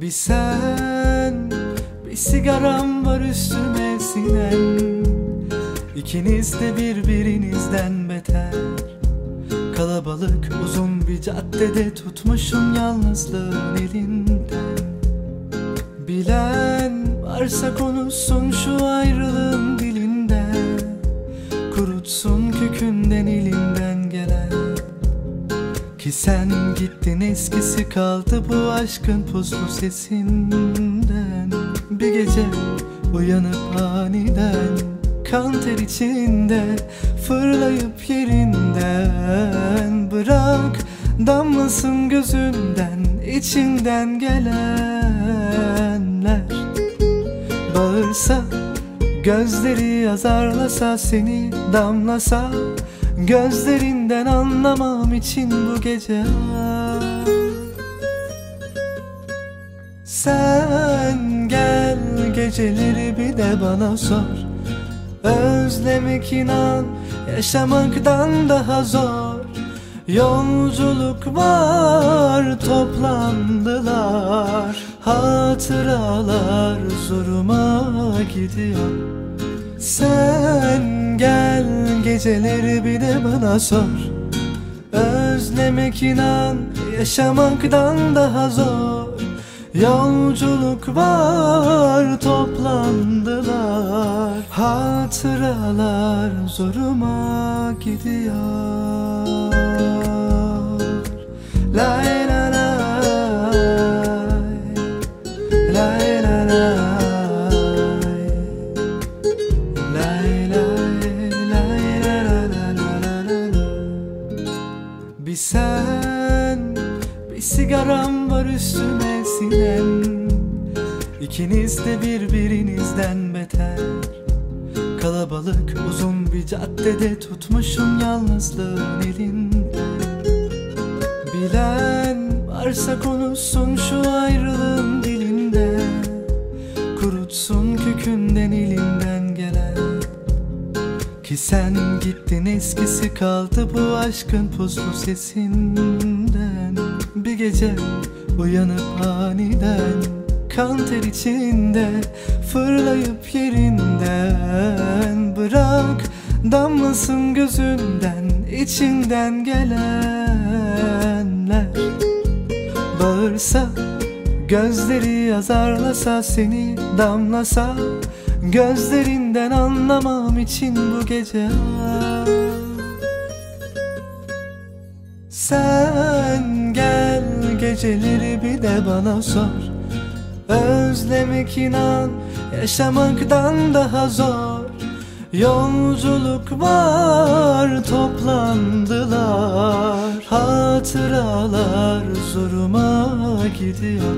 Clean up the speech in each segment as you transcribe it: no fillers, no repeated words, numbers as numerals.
Bir sen, bir sigaram var üstüme sinen. İkiniz de birbirinizden beter. Kalabalık uzun bir caddede tutmuşum yalnızlığın elinden. Bilen varsa konuşsun şu ayrılığın dilinden, kurutsun kökünden elinden gelen. Ki sen gittin eskisi kaldı bu aşkın puslu sesinden. Bir gece uyanıp aniden kan ter içinde fırlayıp yerinden, bırak damlasın gözünden içinden gelenler. Bağırsa gözleri azarlasa, seni damlasa gözlerinden anlamam için bu gece. Sen gel geceleri bir de bana sor. Özlemek inan yaşamaktan daha zor. Yolculuk var, toplandılar. Hatıralar zoruma gidiyor. Sen gel geceleri bir de bana sor. Özlemek inan yaşamaktan daha zor. Yolculuk var, toplandılar. Hatıralar zoruma gidiyor. Lay la lay, lay la lay, lay lay, lay la la la la la. Bir sen, bir sigaram var üstüme sinen. İkiniz de birbirinizden beter. Kalabalık uzun bir caddede tutmuşum yalnızlığın elinden. Bilen varsa konuşsun şu ayrılığın dilinden, kurutsun kökünden elinden gelen. Ki sen gittin eskisi kaldı bu aşkın puslu sesinden. Bir gece uyanıp aniden kan ter içinde fırlayıp yerinden, bırak damlasın gözünden içinden gelenler. Bağırsa gözleri azarlasa, seni damlasa gözlerinden anlamam için bu gece. Sen gel geceleri bir de bana sor. Özlemek inan yaşamaktan daha zor. Yolculuk var, toplandılar. Hatıralar zoruma gidiyor.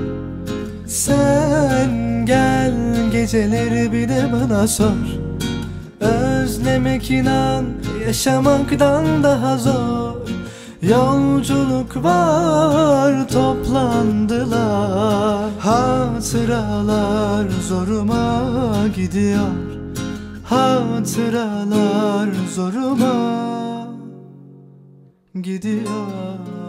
Sen gel geceleri bir de bana sor. Özlemek inan yaşamaktan daha zor. Yolculuk var, toplandılar. Hatıralar zoruma gidiyor. Hatıralar zoruma gidiyor.